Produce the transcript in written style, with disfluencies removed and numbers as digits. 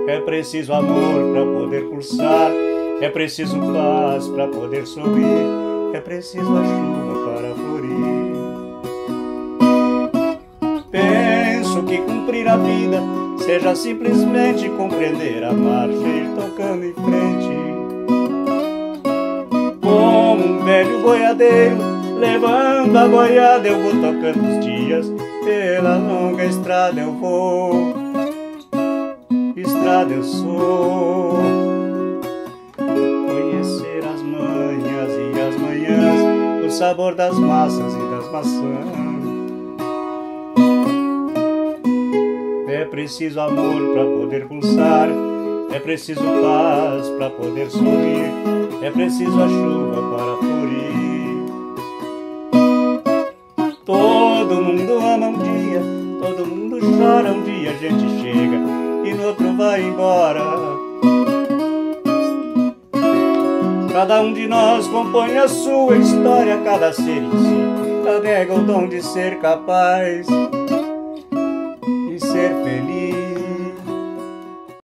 É preciso amor para poder pulsar, é preciso paz para poder sorrir, é preciso a chuva para florir. Penso que cumprir a vida seja simplesmente compreender a marcha e ir tocando em frente. Como um velho boiadeiro, levando a boiada eu vou tocando os dias, pela longa estrada eu vou, estrada eu sou. Conhecer as manhas e as manhãs, o sabor das massas e das maçãs. É preciso amor para poder pulsar, é preciso paz para poder sorrir, é preciso a chuva para florir. Todo mundo ama um dia, todo mundo chora um dia, a gente chega e no outro vai embora. Cada um de nós compõe a sua história, cada ser em si carrega o dom de ser capaz e ser feliz.